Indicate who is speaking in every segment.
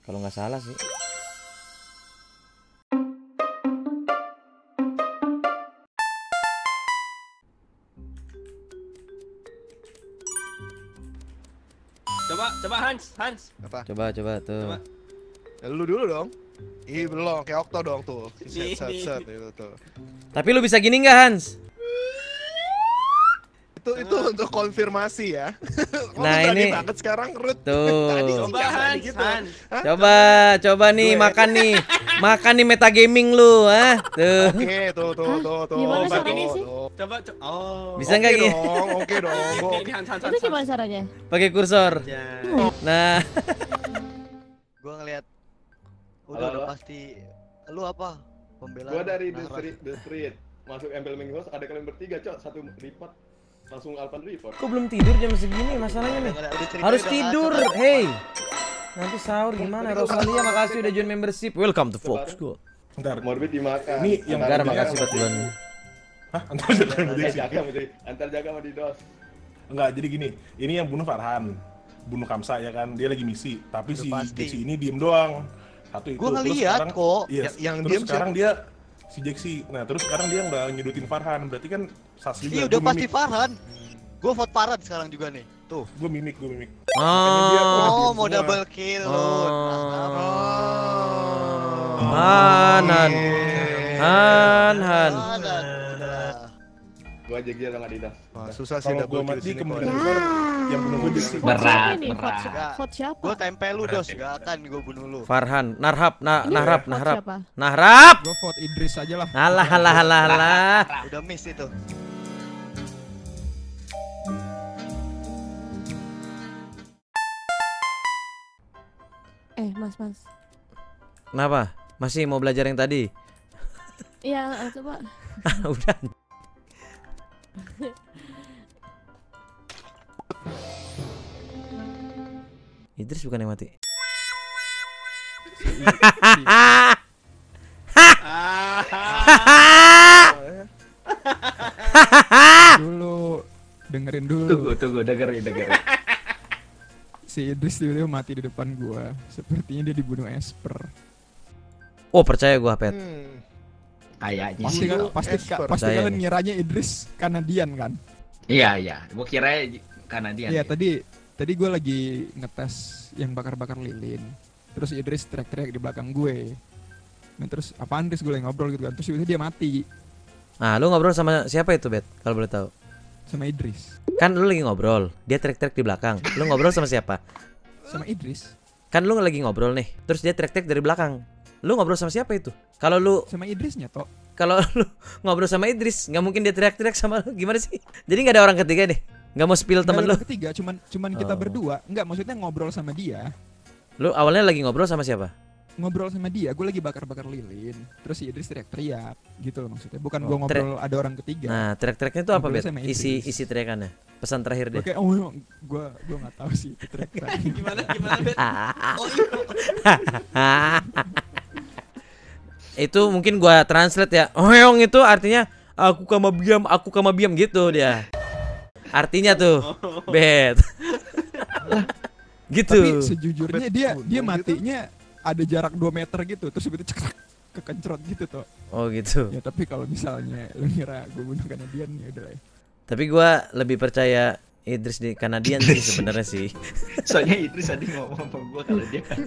Speaker 1: Kalau nggak salah sih.
Speaker 2: Coba Hans.
Speaker 3: Apa?
Speaker 1: Coba tuh.
Speaker 2: Coba.
Speaker 3: Ya, lu dulu dong. Ih, belum kayak Okto dong tuh. Set itu tuh.
Speaker 1: Tapi lu bisa gini nggak, Hans?
Speaker 3: Itu untuk konfirmasi ya.
Speaker 1: Nah,
Speaker 3: Lu berani
Speaker 1: ini
Speaker 3: banget sekarang Rut.
Speaker 1: tuh.
Speaker 3: Tadi
Speaker 2: Coba
Speaker 3: nggak berani
Speaker 2: Hans.
Speaker 3: gitu.
Speaker 2: Hans.
Speaker 3: Hah?
Speaker 1: Coba nih makan nih. Makan nih metagaming lu, ah. Tuh.
Speaker 3: Oke, tuh.
Speaker 4: Gimana
Speaker 3: Coba,
Speaker 4: caranya
Speaker 3: tuh,
Speaker 4: sih?
Speaker 3: tuh.
Speaker 2: Coba. Oh.
Speaker 1: Bisa nggak gini?
Speaker 3: Oke dong.
Speaker 2: Ini Hans.
Speaker 4: Itu gimana caranya?
Speaker 1: Pakai kursor.
Speaker 2: Ya.
Speaker 1: Nah,
Speaker 5: Gua ngeliat
Speaker 6: Halo.
Speaker 5: pasti lu apa? Pembelaan.
Speaker 6: Gua dari
Speaker 5: Nahras.
Speaker 6: The Street. Masuk Embel Mingos ada kalian bertiga, Cok. Satu report. Langsung Alpan report.
Speaker 1: kok belum tidur jam segini masalahnya nih?
Speaker 5: Udah cerita
Speaker 1: Harus
Speaker 5: udah
Speaker 1: tidur,
Speaker 5: ngacak.
Speaker 1: hey. Nanti sahur gimana? Rosalia makasih udah join membership. Welcome to Fox School.
Speaker 7: Bentar.
Speaker 6: Morbid dimakan.
Speaker 7: Ini yang
Speaker 1: Enggak,
Speaker 7: Antar
Speaker 1: makasih
Speaker 7: jaga.
Speaker 1: buat bulannya.
Speaker 7: Hah? Antar jaga sama dia sih.
Speaker 6: Jaga menjadi antar jaga sama Didos.
Speaker 7: Enggak, jadi gini. Ini yang bunuh Farhan. Bunuh Kamsa ya kan. Dia lagi misi. Tapi
Speaker 5: Udah
Speaker 7: si
Speaker 5: pasti.
Speaker 7: Jeksi ini diem doang. Satu itu.
Speaker 5: Gua
Speaker 7: Terus
Speaker 5: ngeliat
Speaker 7: sekarang-
Speaker 5: kok.
Speaker 7: Iya.
Speaker 3: Yang
Speaker 7: terus
Speaker 3: diem
Speaker 7: sekarang dia si Jeksi. Nah, terus sekarang dia nggak nyudutin Farhan. Berarti kan sas juga.
Speaker 5: Iya
Speaker 7: Gua
Speaker 5: udah pasti
Speaker 7: mimik.
Speaker 5: Farhan. Gua vote Farhan sekarang juga nih. Tuh.
Speaker 7: Gue mimik.
Speaker 1: Oh.
Speaker 7: dia
Speaker 5: Oh,
Speaker 7: diem
Speaker 5: mau
Speaker 7: semua.
Speaker 5: double kill lu.
Speaker 1: Oh.
Speaker 5: Nah,
Speaker 1: Han.
Speaker 5: udah.
Speaker 6: Gua jegir sama Didos.
Speaker 3: Wah, susah sih
Speaker 7: Kalau gue
Speaker 3: double kill
Speaker 7: mati
Speaker 3: sini
Speaker 7: kemungkinan
Speaker 3: kalau
Speaker 7: besar yang bunuh gue Jeksi.
Speaker 4: Vote siapa
Speaker 8: Berat,
Speaker 4: nih?
Speaker 8: berat.
Speaker 4: Vote siapa?
Speaker 5: Gua tempel lu dos, gak akan gua bunuh lu.
Speaker 1: Farhan, Narhab,
Speaker 4: Ini
Speaker 1: Nahrab,
Speaker 4: vote
Speaker 1: Nahrab.
Speaker 4: siapa?
Speaker 1: Nahrab.
Speaker 9: Gue vote Idris aja lah.
Speaker 1: Alah.
Speaker 5: Udah miss itu.
Speaker 4: Mas.
Speaker 1: Kenapa? Masih mau belajar yang tadi?
Speaker 4: Iya, coba.
Speaker 1: Udah. Idris bukan yang mati.
Speaker 9: Dulu dengerin dulu.
Speaker 8: Tunggu, dengerin.
Speaker 9: Si Idris tiba-tiba mati di depan gua. Sepertinya dia dibunuh Esper.
Speaker 1: Oh, percaya gua, Pet.
Speaker 8: Kayaknya
Speaker 9: Pasti
Speaker 8: sih.
Speaker 9: kan,
Speaker 3: Bunuh
Speaker 9: pasti
Speaker 3: Esper.
Speaker 9: pasti
Speaker 1: Saya
Speaker 9: kalian
Speaker 1: nih.
Speaker 9: ngiranya Idris Kanadian kan?
Speaker 8: Iya. Gua kira karena dia.
Speaker 9: Iya, tadi gue lagi ngetes yang bakar-bakar lilin. Terus Idris teriak-teriak di belakang gue. Nah, terus apaan Idris, gue lagi ngobrol gitu kan. Terus tiba-tiba dia mati
Speaker 1: Ah, lu ngobrol sama siapa itu, Bet? Kalau boleh tahu.
Speaker 9: sama Idris.
Speaker 1: Kan lu lagi ngobrol, dia teriak-teriak di belakang. Lu ngobrol sama siapa?
Speaker 9: Sama Idris.
Speaker 1: Kan lu lagi ngobrol nih, terus dia teriak-teriak dari belakang. Lu ngobrol sama siapa itu? Kalau lu
Speaker 9: Sama Idrisnya toh.
Speaker 1: kalau lu ngobrol sama Idris, nggak mungkin dia teriak-teriak sama lu. Gimana sih? Jadi nggak ada orang ketiga nih. Nggak mau spill temen lu.
Speaker 9: Nggak ada ketiga, cuman kita
Speaker 1: Oh.
Speaker 9: berdua. Enggak, maksudnya ngobrol sama dia.
Speaker 1: Lu awalnya lagi ngobrol sama siapa?
Speaker 9: Ngobrol sama dia, gue lagi bakar-bakar lilin. Terus si Idris teriak-teriak gitu loh maksudnya. Bukan gue
Speaker 1: Oh,
Speaker 9: ngobrol ada orang ketiga.
Speaker 1: Nah, teriak-teriaknya itu apa,
Speaker 9: Ngobrolnya
Speaker 1: Bet?
Speaker 9: sama Idris.
Speaker 1: Isi teriakannya. Pesan terakhir
Speaker 9: Gue
Speaker 1: deh.
Speaker 9: kayak gue nggak tahu sih itu teriak-teriak.
Speaker 2: Gimana Bet?
Speaker 1: Itu mungkin gua translate ya. Hoyong itu artinya aku kama biam gitu dia. Artinya tuh, Bet. Gitu.
Speaker 9: Tapi sejujurnya dia
Speaker 3: Gitu.
Speaker 9: matinya ada jarak 2 meter gitu. Terus begitu cekrek kekencerot gitu toh.
Speaker 1: Oh gitu.
Speaker 9: Ya tapi kalau misalnya lu ngira gue bunuh Kanadian ya udah lah ya.
Speaker 1: Tapi gua lebih percaya Idris di Kanadian sih sebenarnya sih.
Speaker 8: Soalnya Idris tadi ngomong sama gua kalau dia kan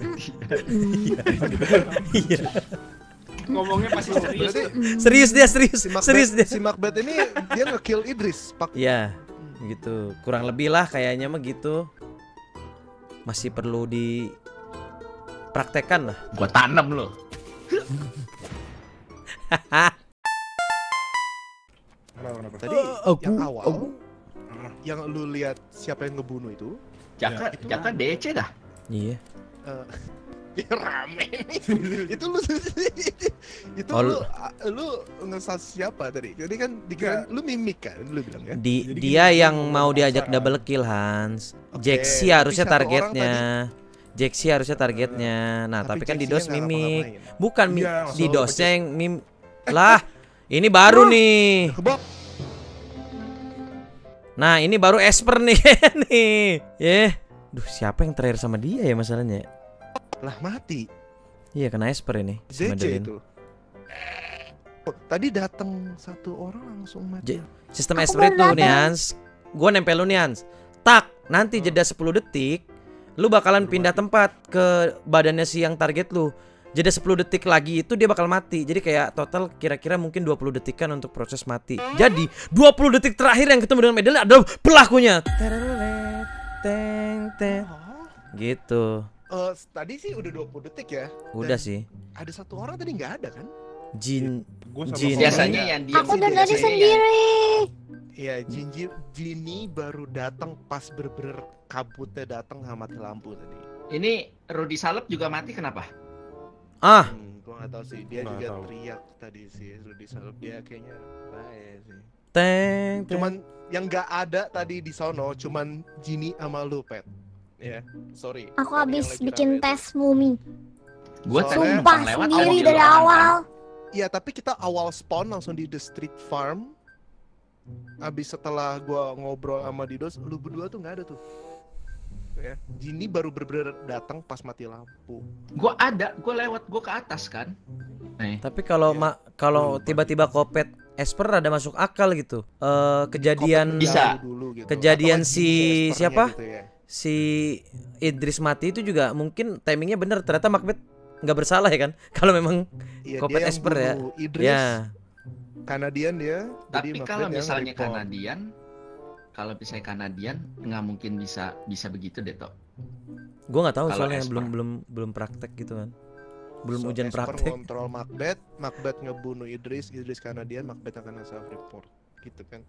Speaker 1: Iya.
Speaker 2: Ngomongnya pasti serius.
Speaker 3: Berarti
Speaker 1: Serius dia, serius.
Speaker 3: si Macbeth,
Speaker 1: Serius dia.
Speaker 3: si Macbeth ini dia nge-kill Idris.
Speaker 1: Iya. Gitu. Kurang lebih lah kayaknya mah gitu. Masih perlu dipraktekkan lah.
Speaker 8: gua tanam loh.
Speaker 7: Kenapa?
Speaker 3: Tadi yang awal yang lu lihat siapa yang ngebunuh itu
Speaker 8: Jaka DC dah.
Speaker 1: Iya.
Speaker 3: ya rame nih. itu lu itu
Speaker 1: Oh,
Speaker 3: lu ngesas siapa tadi? Jadi kan dikira lu mimik kan lu bilang ya.
Speaker 7: Jadi
Speaker 1: Dia
Speaker 7: gini,
Speaker 1: yang
Speaker 7: gua
Speaker 1: mau
Speaker 7: ngomong
Speaker 1: diajak
Speaker 7: perasaan.
Speaker 1: double kill, Hans.
Speaker 3: Oke,
Speaker 1: Jeksi
Speaker 3: tapi
Speaker 1: harusnya
Speaker 3: satu orang
Speaker 1: targetnya. Jeksi harusnya targetnya. Nah, tapi kan
Speaker 3: Jeksinya
Speaker 1: Didos
Speaker 3: nggak
Speaker 1: mimik.
Speaker 3: ngapa-ngapain.
Speaker 1: Bukan
Speaker 7: Iya, masalah
Speaker 1: Didosnya
Speaker 7: apa,
Speaker 1: yang mim. Lah, ini baru nih.
Speaker 3: Kebok.
Speaker 1: Nah, ini baru Esper nih nih. Duh, siapa yang terakhir sama dia ya masalahnya?
Speaker 3: Lah mati.
Speaker 1: Iya kena Esper ini. Si
Speaker 3: DC
Speaker 1: Madeline.
Speaker 3: itu. Oh, tadi datang satu orang langsung mati.
Speaker 1: Sistem
Speaker 4: Aku
Speaker 1: Esper
Speaker 4: baru
Speaker 1: itu nih
Speaker 4: datang.
Speaker 1: Hans. Gua nempel lu nih Hans. Tak, nanti jeda 10 detik lu bakalan pindah tempat ke badannya si yang target lu. Jeda 10 detik lagi itu dia bakal mati. Jadi kayak total kira-kira mungkin 20 detikan untuk proses mati. Jadi 20 detik terakhir yang ketemu dengan Madeline adalah pelakunya. Teng teng. Gitu.
Speaker 3: Tadi sih udah 20 detik ya.
Speaker 1: Udah
Speaker 3: Dan
Speaker 1: sih.
Speaker 3: Ada satu orang tadi nggak ada kan?
Speaker 1: Jin.
Speaker 7: Gua sama
Speaker 1: Jin.
Speaker 8: Biasanya yang dia
Speaker 4: Aku udah tadi sendiri.
Speaker 3: Iya, Jinny baru datang pas bener-bener kabutnya datang sama mati lampu tadi.
Speaker 8: Ini Rudy Salep juga mati kenapa?
Speaker 1: Ah,
Speaker 3: Gua nggak tahu sih. Dia
Speaker 7: Nggak
Speaker 3: juga
Speaker 7: tahu.
Speaker 3: teriak tadi sih. Rudy Salep dia kayaknya baik sih.
Speaker 1: teng.
Speaker 3: Cuman yang nggak ada tadi di sono cuman Jinny sama lu, Pet. Ya, sorry.
Speaker 4: Aku
Speaker 3: Tadi
Speaker 4: habis
Speaker 3: yang lagi
Speaker 4: bikin
Speaker 3: rame
Speaker 4: tes mumi.
Speaker 8: Gue tadi
Speaker 3: Sumpah,
Speaker 8: numpang lewat
Speaker 4: sendiri
Speaker 8: mobil
Speaker 4: dari
Speaker 8: orang kan.
Speaker 4: awal.
Speaker 3: Iya, tapi kita awal spawn langsung di The Street Farm. Abis setelah gua ngobrol sama Didos, lu berdua tuh nggak ada tuh. Ya, Jinny baru bener-bener datang pas mati lampu.
Speaker 8: Gue ada, gue lewat, gue ke atas kan. Nih,
Speaker 1: Tapi kalau
Speaker 3: Iya.
Speaker 1: kalau tiba-tiba Kopet Esper ada masuk akal gitu. Kejadian
Speaker 3: Kopet
Speaker 8: Bisa.
Speaker 3: dulu gitu.
Speaker 1: Kejadian
Speaker 3: Atau
Speaker 1: si
Speaker 3: Jinny Espernya
Speaker 1: siapa?
Speaker 3: gitu ya.
Speaker 1: si Idris mati itu juga mungkin timingnya bener. Ternyata Macbeth nggak bersalah ya kan? Kalau memang
Speaker 3: Iya,
Speaker 1: Kopet
Speaker 3: dia yang
Speaker 1: Esper ya.
Speaker 3: bunuh Idris,
Speaker 1: ya.
Speaker 3: Kanadian dia.
Speaker 8: tapi
Speaker 3: jadi
Speaker 8: kalau
Speaker 3: Macbeth yang
Speaker 8: misalnya
Speaker 3: report.
Speaker 8: Kanadian, nggak mungkin bisa begitu deh toh.
Speaker 1: Gue nggak tahu
Speaker 8: Kalau
Speaker 1: soalnya
Speaker 8: Esper.
Speaker 1: belum praktek gitu kan. Belum
Speaker 3: So,
Speaker 1: ujian
Speaker 3: Esper
Speaker 1: praktek.
Speaker 3: ngontrol Macbeth, Macbeth ngebunuh Idris Kanadian, Macbeth akan self report gitu kan.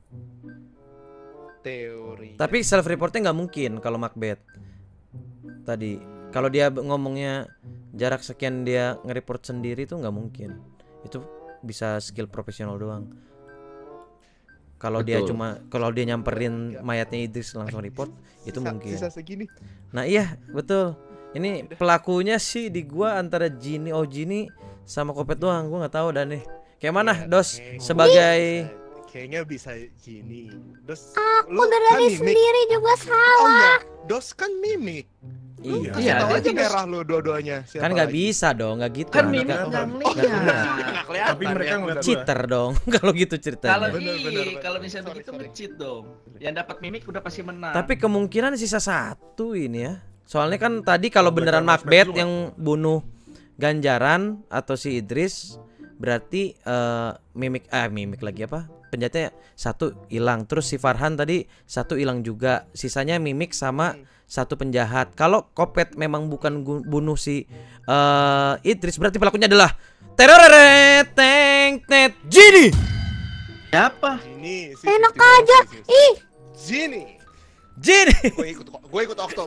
Speaker 3: Teori.
Speaker 1: Tapi self reportnya nggak mungkin kalau Macbeth. Tadi kalau dia ngomongnya jarak sekian dia nge-report sendiri tuh nggak mungkin. Itu bisa skill profesional doang. Kalau dia
Speaker 8: Betul.
Speaker 1: kalau dia nyamperin mayatnya Idris langsung report itu
Speaker 3: Sisa-
Speaker 1: mungkin.
Speaker 3: Sisa segini.
Speaker 1: Nah iya betul. Ini pelakunya sih di gua antara Jinny sama Kopet doang. Gua nggak tahu dan nih. Kayak mana
Speaker 3: Iya,
Speaker 1: Dos
Speaker 3: kayaknya
Speaker 1: sebagai
Speaker 3: kayaknya bisa Jinny. Dos,
Speaker 4: Aku dari sendiri juga
Speaker 3: Oh
Speaker 4: salah.
Speaker 3: iya, Dos kan mimik.
Speaker 1: iya.
Speaker 8: Iya,
Speaker 3: Tahu
Speaker 8: dia
Speaker 3: aja
Speaker 8: juga-
Speaker 3: merah lu dua-duanya. Siapa
Speaker 1: Kan nggak
Speaker 3: lagi?
Speaker 1: bisa dong, nggak gitu.
Speaker 8: Kan
Speaker 1: Nggak-
Speaker 8: Mimik
Speaker 1: nggak-
Speaker 8: nggak
Speaker 3: Oh,
Speaker 8: ngeliat.
Speaker 3: nggak kelihatan
Speaker 7: Tapi mereka
Speaker 3: ya.
Speaker 7: ngeliat gua.
Speaker 1: cheater dong kalau gitu ceritanya.
Speaker 8: Kalau
Speaker 3: Bener.
Speaker 8: kalau misalnya
Speaker 3: Sorry,
Speaker 8: begitu
Speaker 3: sorry.
Speaker 8: nge-cheat dong. Yang dapat mimik udah pasti menang.
Speaker 1: Tapi kemungkinan sisa satu ini ya. Soalnya kan tadi kalau
Speaker 7: Baca
Speaker 1: beneran
Speaker 7: prospek
Speaker 1: Macbeth
Speaker 7: dulu,
Speaker 1: yang bunuh Ganjaran atau si Idris, berarti mimik lagi apa? Penjahatnya satu hilang. Terus si Farhan tadi satu hilang juga. Sisanya mimik sama satu penjahat. Kalau Kopet memang bukan bunuh si Idris, berarti pelakunya adalah teroreret teng tet Jinny.
Speaker 8: siapa?
Speaker 3: Jinny.
Speaker 4: Enak aja. Ih,
Speaker 3: Jinny.
Speaker 1: Jinny.
Speaker 3: Gue ikut Okto.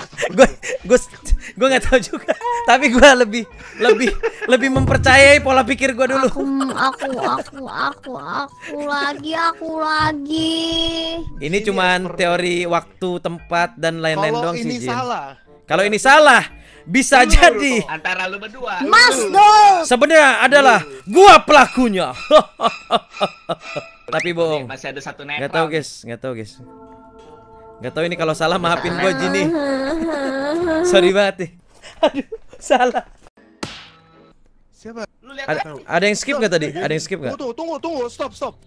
Speaker 1: gue nggak tahu juga. Tapi gue lebih mempercayai pola pikir gue dulu.
Speaker 4: aku lagi.
Speaker 1: Ini cuman teori waktu, tempat dan lain-lain
Speaker 3: Kalau
Speaker 1: doang
Speaker 3: ini
Speaker 1: sih Jin.
Speaker 3: salah,
Speaker 1: Kalau ini salah, bisa
Speaker 3: Lu
Speaker 1: jadi
Speaker 3: dong.
Speaker 8: Antara lu berdua.
Speaker 4: Mas dong.
Speaker 1: sebenarnya adalah gua pelakunya. Tapi bohong.
Speaker 8: Masih ada satu
Speaker 1: Nggak tahu
Speaker 8: netral.
Speaker 1: guys. Nggak tahu ini kalau salah maafin gua Jinny. Sorry banget nih. Aduh, salah.
Speaker 3: siapa?
Speaker 8: Lu lihat
Speaker 1: Ada yang skip nggak tadi? Ada yang skip nggak?
Speaker 3: Tunggu, stop.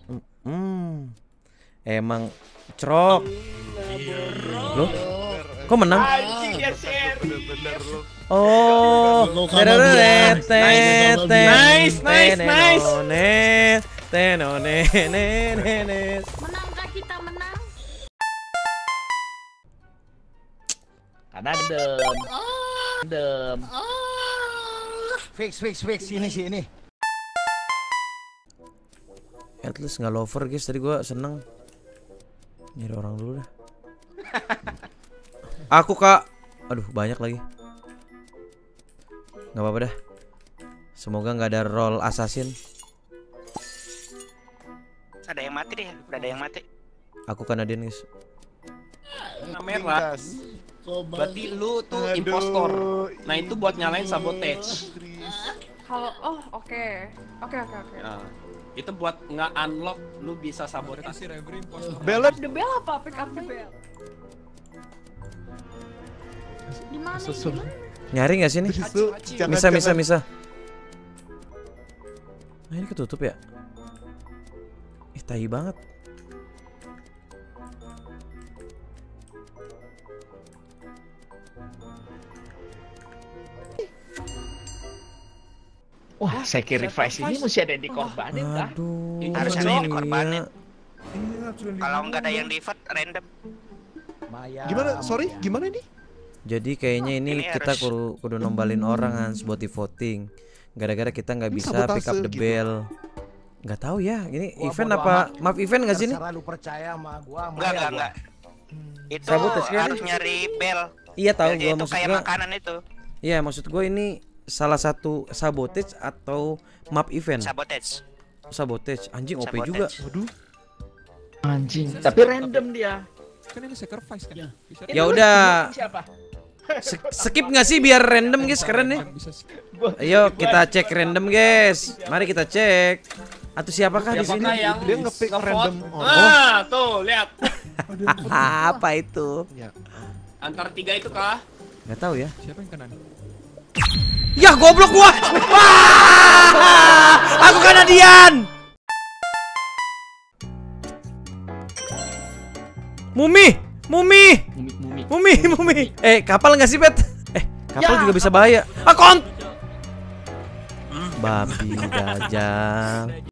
Speaker 1: Emang cerok. Loh? Kok menang?
Speaker 8: anjing dia share.
Speaker 3: Bener lu.
Speaker 1: Oh, tereret tet tet.
Speaker 2: Nice.
Speaker 1: Tenonenenenes.
Speaker 4: Menangkah kita menang?
Speaker 8: Kanan dem.
Speaker 5: Fix ini.
Speaker 1: At least nggak lover guys, tadi gua seneng. Nyari orang dulu dah. Aku kak. Aduh banyak lagi. Nggak apa-apa dah. Semoga nggak ada role assassin.
Speaker 5: Ada yang mati deh, udah ada yang mati.
Speaker 1: Aku Kanadian guys.
Speaker 2: Merah. Berarti lu tuh impostor. Nah, itu buat nyalain sabotage.
Speaker 10: Kalau oke.
Speaker 2: Nah, itu buat nge-unlock lu bisa sabotage.
Speaker 3: Belet.
Speaker 10: The bell apa? Pick up the bell.
Speaker 4: Di mana?
Speaker 3: Susul.
Speaker 1: Nyari nggak sih nih? Misa. Nah, ini ketutup ya? Tai banget.
Speaker 8: Wah, sacrifice ini mesti ada yang dikorbanin kah?
Speaker 1: Aduh.
Speaker 5: Harus ada yang dikorbanin.
Speaker 7: Iya,
Speaker 5: Kalau nggak ada yang di vote random.
Speaker 3: Gimana? Sorry, gimana ini?
Speaker 1: Jadi kayaknya ini
Speaker 5: Ini
Speaker 1: kita
Speaker 5: harus-
Speaker 1: kudu nombalin orang Hans buat di voting. Gara-gara kita nggak
Speaker 3: Ini
Speaker 1: bisa
Speaker 3: sabotase
Speaker 1: pick up the
Speaker 3: gitu.
Speaker 1: bell. Nggak tahu ya, ini
Speaker 5: Wah,
Speaker 1: event
Speaker 5: bodo
Speaker 1: apa?
Speaker 5: amat.
Speaker 1: Maaf event nggak sih ini?
Speaker 5: Terserah lu percaya sama gua.
Speaker 3: Ya,
Speaker 5: Enggak. Itu
Speaker 1: Sabotage kan?
Speaker 5: harus nyari bel.
Speaker 1: Iya tahu
Speaker 5: Jadi
Speaker 1: gua
Speaker 5: itu
Speaker 1: maksud
Speaker 5: kayak
Speaker 1: gua.
Speaker 5: makanan itu.
Speaker 1: Iya maksud gua ini salah satu sabotage atau map event.
Speaker 5: Sabotage.
Speaker 1: Anjing OP
Speaker 5: Sabotage.
Speaker 1: juga.
Speaker 3: Waduh.
Speaker 8: Anjing. Tapi random dia.
Speaker 9: Kan ini sacrifice kan. Bisa
Speaker 1: Ya udah.
Speaker 8: Siapa?
Speaker 1: Skip nggak sih biar random guys, keren nih.
Speaker 9: bisa skip.
Speaker 1: Ayo kita cek random guys. Mari kita cek. Atau siapakah di sini?
Speaker 2: Siapakah yang
Speaker 3: Dia nge-pick
Speaker 2: nge-vote?
Speaker 3: random orang.
Speaker 2: Ah, tuh lihat.
Speaker 1: Apa itu?
Speaker 3: Ya.
Speaker 2: Antar 3 itu kah?
Speaker 1: Nggak tahu ya.
Speaker 9: Siapa yang kena nih?
Speaker 1: Ya goblok gua. Wah! Aku kena Dian. Mumi. Kapal nggak sih Pet? Kapal juga bisa bahaya. Babi gajah.